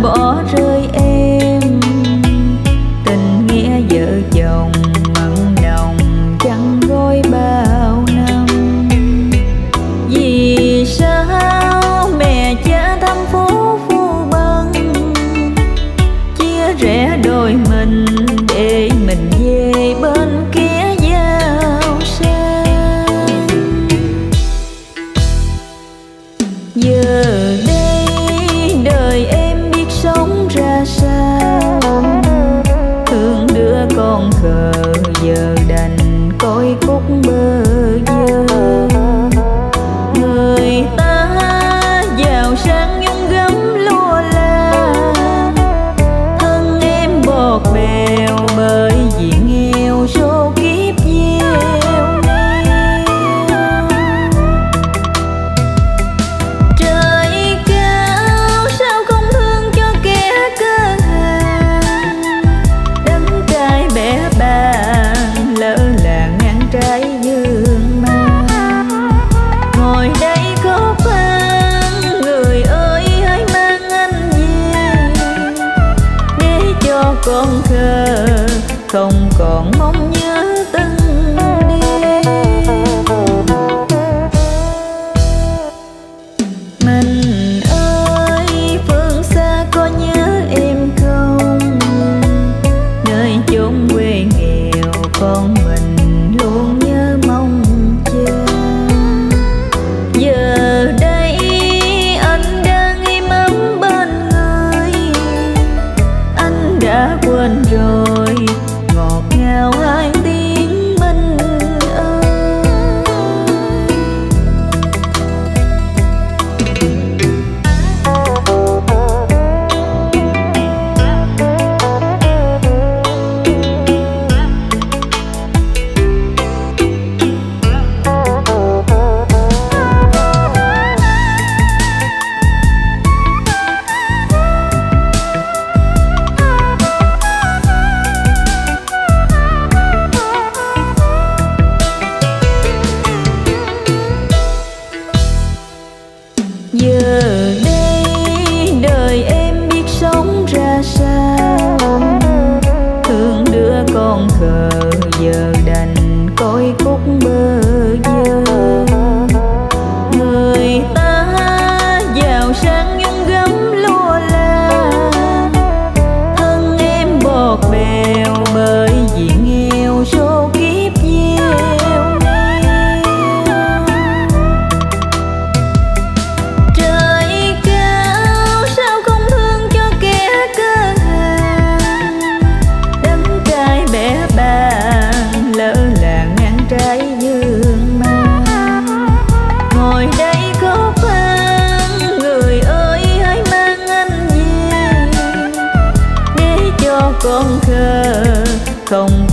bỏ rơi em. Tình nghĩa vợ chồng mặn nồng chẳng gói bao năm. Vì sao mẹ cha thăm phố phu bần, chia rẽ đôi mình để mình về bên kia giàu sang. Giờ đây đời em biết sống ra sao, thương đứa con khờ giờ đành cõi khúc bơ vơ. Người ta giàu sang nhung gấm lúa la, thân em bọt bèo bởi vì nghèo số kiếp gieo neo. Trời cao sao không thương cho kẻ cơ hàn, đấng trai bẽ bàng lỡ làng ngang trái dương mang. Ngồi đây có phan người ơi hãy mang anh về, để cho con khờ không còn mong nhớ từng đêm. Mình ơi phương xa có nhớ em không, nơi chốn quê nghèo con mình luôn nhớ mong cha. Giờ đây anh đang im ấm bên người, anh đã quên rồi ngọt ngào hai tiếng mình ơi. Giờ đây đời em biết sống ra sao, thương đứa con khờ giờ đành cõi khúc bơ vơ. Người ta giàu sang nhung gấm lúa la, thân em bọt bèo bởi vì nghèo số kiếp gieo neo. Trời cao sao không thương cho kẻ cơ hàn, đấng trai bẽ bàng lỡ làng ngang trái dương mang. Ngồi đây có phan người ơi hãy mang anh về, để cho con khờ không